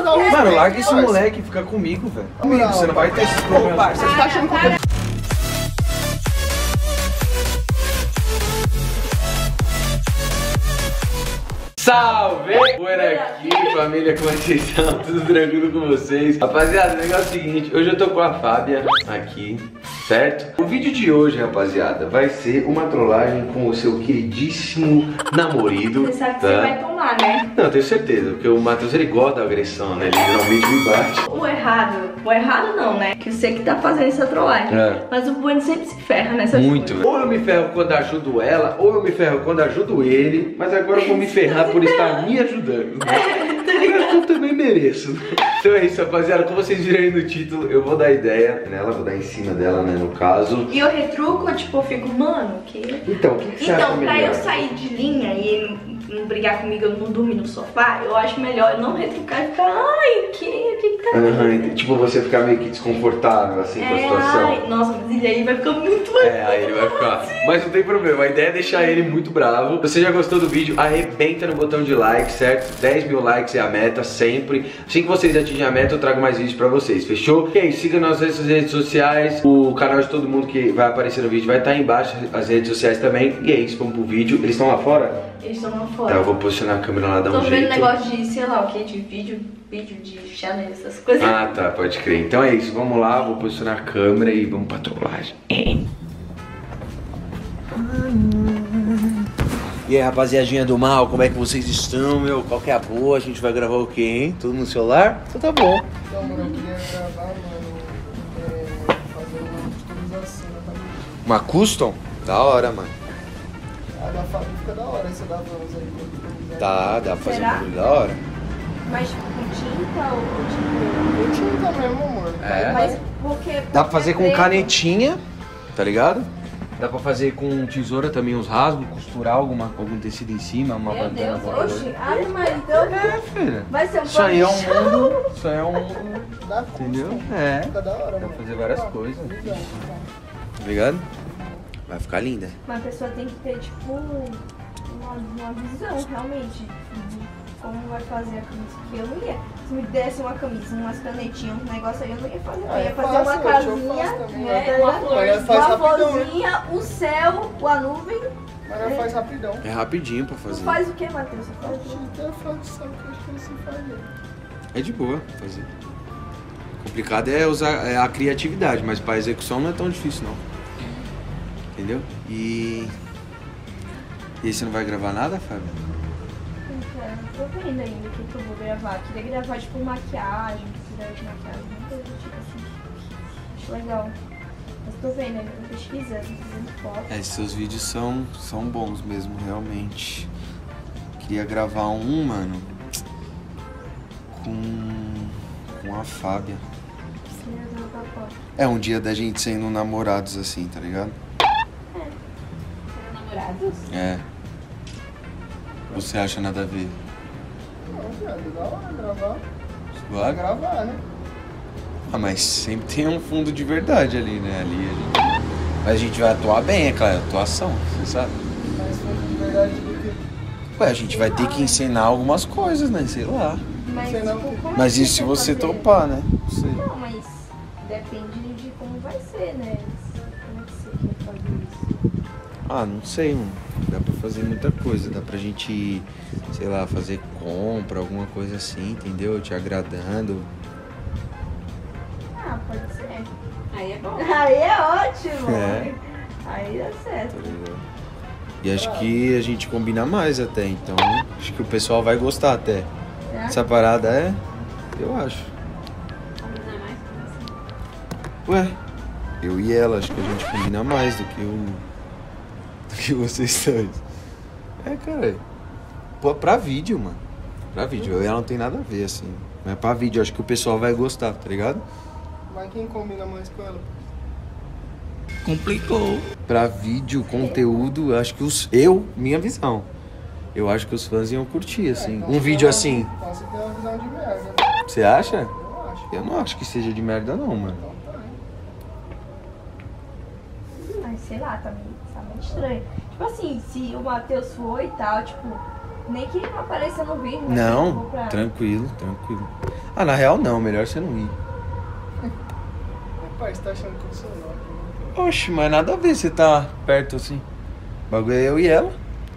cada um. Mano, larga esse moleque e fica comigo, velho. Comigo, você não vai ter esses problemas. Você tá achando que eu tô... Salve! Por aqui, família, como vocês estão? Tudo tranquilo com vocês? Rapaziada, o negócio é o seguinte, hoje eu tô com a Fábia aqui, certo? O vídeo de hoje, rapaziada, vai ser uma trollagem com o seu queridíssimo namorado. Você sabe que você vai tomar, né? Não, tenho certeza, porque o Matheus, ele gosta da agressão, né? Ele geralmente me bate. O errado não, né? Que você que tá fazendo essa trollagem. Mas o Bueno sempre se ferra nessas muito, coisas. Ou eu me ferro quando ajudo ela, ou eu me ferro quando ajudo ele, mas agora eu vou me ferrar por estar me ajudando. Tá ligado? Eu também mereço. Então é isso, rapaziada. Como vocês viram aí no título, eu vou dar ideia nela, vou dar em cima dela, né, no caso. E eu retruco, tipo, eu fico, mano, que... Então, o que você acha Então, pra melhor? eu sair de linha e ele não brigar comigo, eu não dormir no sofá, eu acho melhor eu não retrucar e ficar, ai, que tá Tipo, você ficar meio que desconfortável, assim, com a situação. Ai, nossa, mas ele aí vai ficar muito mais... Aí ele vai ficar. Mas não tem problema, a ideia é deixar ele muito bravo. Se você já gostou do vídeo, arrebenta no botão de like, certo? 10 mil likes é a meta, sempre. Assim que vocês atingirem a meta, eu trago mais vídeos pra vocês, fechou? E aí, siga nossas redes sociais, o canal de todo mundo que vai aparecer no vídeo vai estar aí embaixo, as redes sociais também. E é isso, vamos pro vídeo. Eles estão lá fora? Eles estão lá fora. Tá, eu vou posicionar a câmera lá, dar Tô um vendo jeito. negócio de, sei lá o que, de vídeo de channel, essas coisas. Ah, tá, pode crer. Então é isso, vamos lá, vou posicionar a câmera e vamos pra trollagem. E aí, rapaziadinha do mal, como é que vocês estão, meu? Qual que é a boa? A gente vai gravar o quê, hein? Tudo no celular? Então tá bom. Então, mano, eu queria gravar, mano, fazer uma customização na família. Uma custom? Da hora, mano. A da Fábio fica da hora, essa da Vans aí. Tá, dá pra fazer um Será? bagulho da hora. Mas tipo, com tinta ou tipo... Eu tinha mesmo, amor. É. Mas porque... Dá pra fazer com preto. canetinha, tá ligado? Dá pra fazer com tesoura também os rasgos, costurar algum tecido em cima, uma Meu bandana. Deus, oxe, ai, mas então... É, filha. Vai ser um Isso aí é um pano. mundo. Isso aí é um mundo. Da custom. Entendeu? É. Fica da hora, Dá mano. pra fazer várias coisas. Legal. Tá ligado? Vai ficar linda. Mas a pessoa tem que ter, tipo, uma visão, realmente, de como vai fazer a camisa. Porque eu não ia. Se me desse uma camisa, umas canetinhas, um negócio aí, eu não ia fazer. Eu ia fazer uma casinha, né, uma florzinha, o céu, a nuvem. Mas ela faz rapidão. É rapidinho pra Tu fazer. faz o que, Matheus? Você faz o quê? Eu faço, sabe o que eu acho que você faz aí. É de boa fazer. Complicado é usar a criatividade, mas pra execução não é tão difícil não. Entendeu? E aí, você não vai gravar nada, Fábio? Tô vendo ainda o que eu vou gravar. Queria gravar, tipo, maquiagem, tutorial de maquiagem, alguma coisa do tipo assim. Acho legal. Mas tô vendo ainda, tô pesquisando, fazendo foto. É, seus vídeos são bons mesmo, realmente. Queria gravar um, mano, com a Fábia. Sim, eu vou botar foto. É um dia da gente sendo namorados assim, tá ligado? Serão namorados? É. Você acha nada a ver? Não, viado, da hora gravar. Vai Vai? gravar, né? Ah, mas sempre tem um fundo de verdade ali, né? Mas a gente vai atuar bem, é claro, atuação, você sabe? Mas foi de verdade do que... Ué, a gente vai ter que ensinar algumas coisas, né? Sei lá. Mas, Sei não, tipo, como Mas é que isso se quer você fazer? topar, né? Não sei. Não, mas depende de como vai ser, né? Como é que você quer fazer isso? Ah, não sei, mano. Dá pra fazer muita coisa. Dá pra gente, sei lá, fazer compra, alguma coisa assim, entendeu? Te agradando. Ah, pode ser. Aí é bom. Aí é ótimo. É. Aí dá certo. Tá ligado? E acho que a gente combina mais até, então acho que o pessoal vai gostar até. Será? Essa parada é? Eu acho. Combinar mais com você. Ué, eu e ela, acho que a gente combina mais do que vocês dois. É, cara. Pô, pra vídeo, mano. Pra vídeo. Eu e ela não tem nada a ver, assim. Mas pra vídeo, acho que o pessoal vai gostar, tá ligado? Mas quem combina mais com ela? Complicou. Pra vídeo, conteúdo, acho que minha visão. Eu acho que os fãs iam curtir, assim. Então Um você vídeo tem assim. Então você tem uma visão de merda, né? Você acha? Eu acho. Eu não acho que seja de merda, não, mano. Então tá, hein? Mas sei lá, tá meio estranho. Tipo assim, se o Matheus foi e tal, tipo, nem que não apareça no vídeo. mas eu vou Não, pra... tranquilo, tranquilo. Ah, na real não, melhor você não ir. Parça, você tá achando que eu sou louco? Oxe, mas nada a ver você tá perto assim. O bagulho é eu e ela.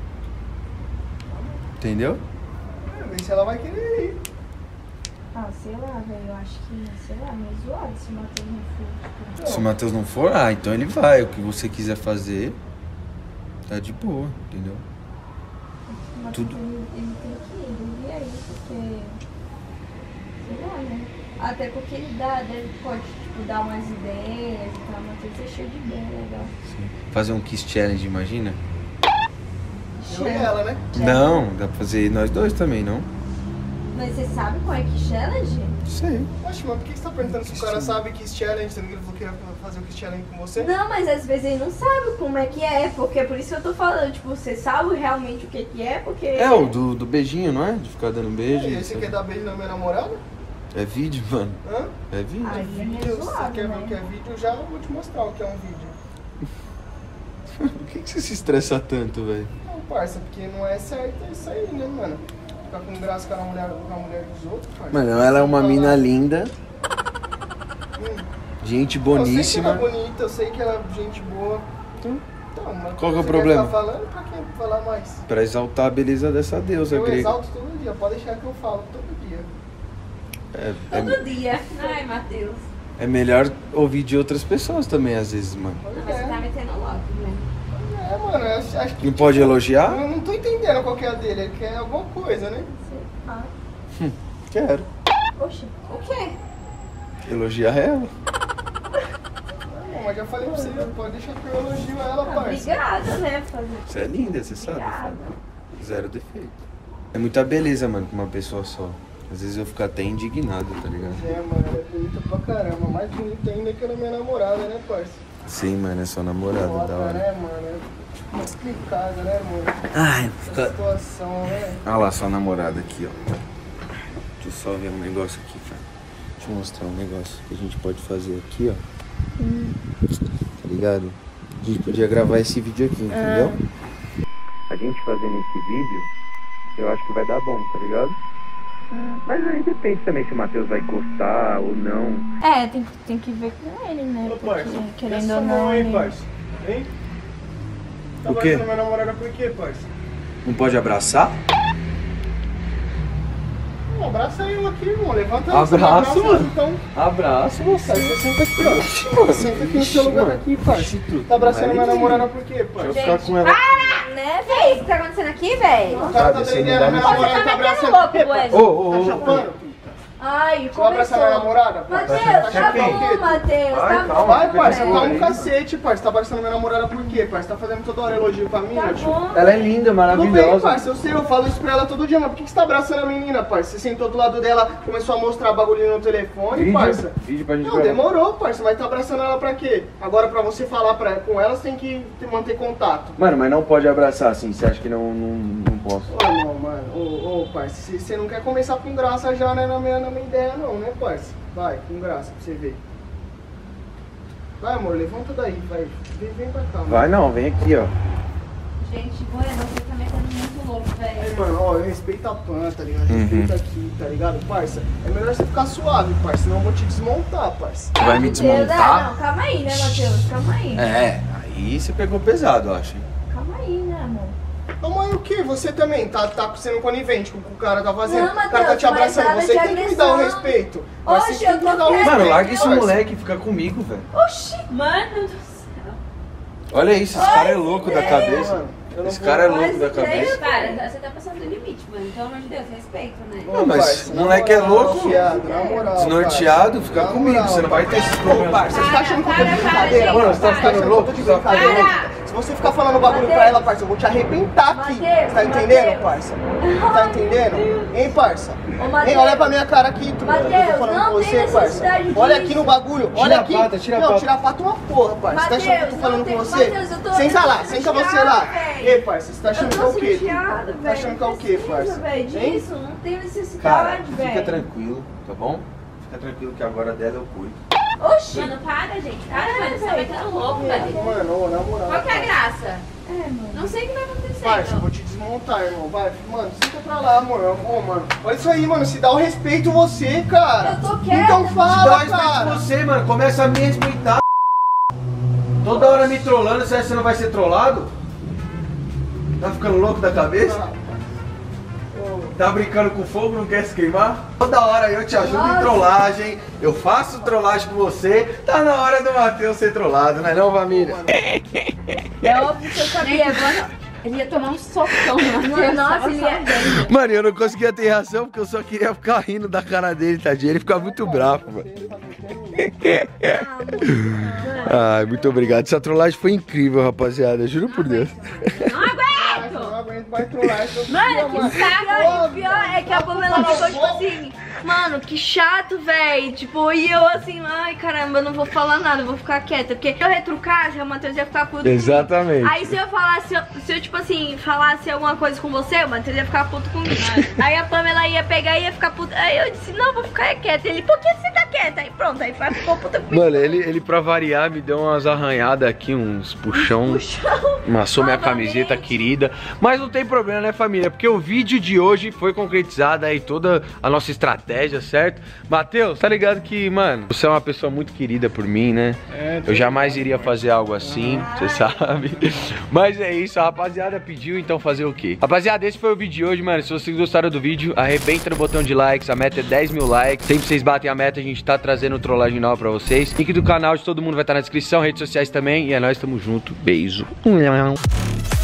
Entendeu? Vê se ela vai querer ir. Ah, sei lá, velho. Eu acho que, sei lá, meio zoado se o Matheus não for. Tipo, Se o Matheus não for, então ele vai. O que você quiser fazer, tá de boa, entendeu? o Matheus, tudo. ele tem que ir, ele devia ir, porque. Sei lá, né? Até porque ele pode, tipo, dar umas ideias e tal. O Matheus é cheio de ideia, legal. Sim. Fazer um Kiss Challenge, imagina? Eu e ela, né? Não, dá pra fazer nós dois também, não? Mas você sabe qual é que challenge? Sei. Oxe, mas por que você tá perguntando se o cara sabe Kiss Challenge, sendo que ele falou que ia fazer o Kiss Challenge com você? Não, mas às vezes ele não sabe como é que é, porque é por isso que eu tô falando, tipo, você sabe realmente o que que é, porque... É o do beijinho, não é? De ficar dando beijo. E aí, você quer dar beijo na minha namorada? É vídeo, mano. Hã? É vídeo. Aí é meio Se você zoado, quer ver o que né? é vídeo, eu já vou te mostrar o que é um vídeo. Por que você se estressa tanto, velho? Não, parça, porque não é certo isso aí, né, mano? Ficar com graça com a mulher dos outros, parça. Mano, ela é uma Falar. mina linda, Hum. gente Eu sei que boníssima. ela é bonita, eu sei que ela é gente boa. Então, mas Qual que é o você problema? quer ficar falando, pra quem falar mais? Pra exaltar a beleza dessa deusa Eu grega. exalto todo dia, pode deixar que eu falo todo dia. Todo dia. Ai, Matheus. É melhor ouvir de outras pessoas também, às vezes, mano. Pois Não, mas você tá é. metendo louco, né? É, mano, eu acho que... Não pode elogiar? Eu não tô entendendo qual que é a dele, ele quer alguma coisa, né? Ah, Quero. oxe, o quê? Elogiar ela. Não, mas já falei pra você, pode deixar que eu elogio ela, parça. Obrigada, né? Fazer. Você é linda, você sabe. Obrigada. Zero defeito. É muita beleza, mano, com uma pessoa só. Às vezes eu fico até indignado, tá ligado? É, mano, ela é bonita pra caramba, mais bonita ainda que ela é minha namorada, né, parça? Sim, mano, é sua namorada, da Foda, hora. né, mano? É complicado, né, mano? Ai, Essa situação, né? olha lá sua namorada aqui, ó. Deixa eu só ver um negócio aqui, cara. Deixa eu mostrar um negócio que a gente pode fazer aqui, ó. Tá ligado? A gente podia gravar esse vídeo aqui, entendeu? A gente fazendo esse vídeo, eu acho que vai dar bom, tá ligado? Mas aí depende também se o Matheus vai gostar ou não. É, tem que ver com ele, né? Ô, Porque, parça, querendo essa ou mão não. aí, ele- parça. Hein? Tá O quê? abraçando minha namorada por quê, parça? Não pode abraçar? Não, abraça ela aqui, irmão. Levanta aí. Abraço, você abraça ela, mano. Então, Abraço, Parça, senta aqui, ó. Senta aqui no seu lugar aqui, parça. Tá abraçando minha namorada por quê, parça? Deixa eu ficar com ela. Né, velho? O que tá acontecendo aqui, velho? O cara tá Sabe, você não prendendo dá a minha nem- namorada e tá Você tá abraçando. metendo louco, Quê, parça? Wesley. Ô, ô, Tá ô, chapando? Ai, Você vai abraçar minha começou. namorada, parça? Matheus, tá chapando o quê? bom, Matheus, Vai, tá bom. calma. Vai, parça, Vai, tá vai. um cacete, parça. Tá abraçando minha namorada por quê, parça? Tá fazendo toda hora elogio pra mim, Tá tio? bom. Ela é linda, Tudo bem, maravilhosa. parça, eu sei, eu falo isso pra ela todo dia, mas por que você tá abraçando a menina, parça? Você sentou do lado dela, começou a mostrar bagulhinho no telefone, parça. Vídeo pra gente Não, gravar. demorou, parça, mas tá abraçando ela pra quê? Agora pra você falar com ela, você tem que manter contato. Mano, mas não pode abraçar assim, você acha que não posso? Ô, não, mano, ô, parça, você não quer começar com graça já, né, na minha ideia não, né, parça? Vai, com graça, pra você ver. Vai, amor, levanta daí, vai. Vem pra cá, mano. Vai não, vem aqui, ó. Gente, Bueno, você tá metendo muito louco, Aí, velho. mano, ó, respeita a pan, tá ligado? Respeita aqui, tá ligado, parça? É melhor você ficar suave, parça, senão eu vou te desmontar, parça. Você vai me Matheus, Não, desmontar? calma aí, né, Matheus? Calma aí. É, aí você pegou pesado, eu acho. Hein? Calma aí, né, amor? Ô, mãe, o que? Você também tá sendo conivente com o que o cara tá fazendo? Não, O cara tá Matheus, te abraçando, mas nada você de tem que me dar o agressão. respeito. Mas Oxe, você tem eu que tô me dar o quieto. respeito. Mano, larga esse parça. moleque e fica comigo, velho. Oxi! Mano do céu. Olha isso, esse cara é louco da cabeça. Mano, eu não Esse vou- cara é louco Mas da ideia- cabeça. Para, você tá passando do limite, mano. Pelo amor de Deus, respeito, né? Ô, Não, mas parça, o na moleque é moral, louco. fiado, na moral, Desnorteado, parça. fica Na comigo, moral, você não vai ter esses Ô, problemas. parça, você tá achando que eu tô de Para, brincadeira? para, Mano, você tá gente, achando que eu tô de brincadeira? Para. Se você ficar falando bagulho pra Matheus. ela, parça, eu vou te arrebentar aqui. Matheus, Você tá entendendo, Matheus. parça? Tá entendendo? Hein, parça? Ô, Matheus. Hein, olha pra minha cara aqui, tu. Matheus, Eu tô falando não com tem você, parça. necessidade Olha disso. aqui no bagulho, Tira olha a aqui. pata, tira a Não, pata. tira a pata uma porra, parça. Você tá achando que eu tô Matheus, falando não com tem- você? Matheus, eu tô- Senta lá, eu tô senta você chateada, lá. velho. Ei, parça, você tá achando que é Eu o tô quê? chateada, velho. Tá achando que é o quê, Não parça? precisa, velho, Hein? disso, não tem Cara, necessidade, velho. fica tranquilo, tá bom? Fica tranquilo que agora dela eu cuido. Oxi! Mano, para, gente. Para, mano. Você tá metendo louco, velho. Mano, ô, na moral. Qual que é a graça? É, mano. Não sei o que vai acontecer. Parça, eu então. vou te desmontar, irmão. Vai, mano, senta pra lá, amor. Ô, mano, olha isso aí, mano. Se dá o respeito você, cara. Eu tô quieta. Então Se dá fala, respeito cara. de você, mano. Começa a me respeitar. Toda hora me trollando, você acha que você não vai ser trollado? Tá ficando louco da cabeça? Tá brincando com fogo, não quer se queimar? Toda hora eu te ajudo em trollagem, eu faço trollagem com você. Tá na hora do Matheus ser trollado, não é não, família? É óbvio que eu sabia. Ele ia tomar um socão lá. Nossa, ele ia... Mano, eu não conseguia ter reação porque eu só queria ficar rindo da cara dele, tadinho. Ele fica muito bravo, mano. Ai, muito obrigado. Essa trollagem foi incrível, rapaziada. Juro por Deus. Não aguento mais trollar essa Mano, que saco. O pior é que a Pamela ficou tipo assim, mano, que chato, velho. Tipo, e eu assim, ai caramba, eu não vou falar nada, eu vou ficar quieta. Porque se eu retrucasse, o Matheus ia ficar puto. Exatamente. Aí se eu falasse, se eu tipo assim, falasse alguma coisa com você, o Matheus ia ficar puto comigo. Aí a Pamela ia pegar e ia ficar puta. Aí eu disse, não, vou ficar quieta. Ele, por que você tá quieta? Aí pronto, aí ficou puta comigo. Mano, ele pra variar me deu umas arranhadas aqui, uns puxão. Amassou minha camiseta querida. Mas não tem problema, né, família? Porque o vídeo de hoje foi concretizado aí toda a nossa estratégia, certo? Matheus, tá ligado que, mano, você é uma pessoa muito querida por mim, né? Eu jamais iria fazer algo assim, você sabe. Mas é isso, a rapaziada pediu, então fazer o quê? Rapaziada, esse foi o vídeo de hoje, mano. Se vocês gostaram do vídeo, arrebenta no botão de likes. A meta é 10 mil likes. Sempre que vocês batem a meta, a gente tá trazendo trollagem nova pra vocês. Link do canal de todo mundo vai estar na descrição, redes sociais também. E é nóis, tamo junto. Beijo.